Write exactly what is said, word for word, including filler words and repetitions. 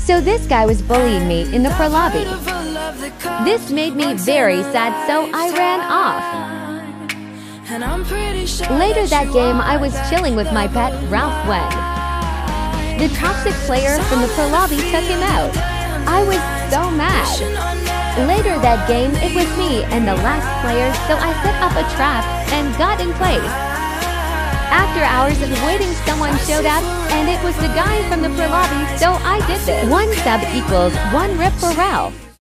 So this guy was bullying me in the pro lobby. This made me very sad, so I ran off. Later that game, I was chilling with my pet, Ralph, when the toxic player from the pro lobby took him out. I was so mad. Later that game, it was me and the last player, so I set up a trap and got in place. After hours of waiting, someone showed up, and it was the guy from the pro lobby, so I did this. One sub equals one rip for Ralph.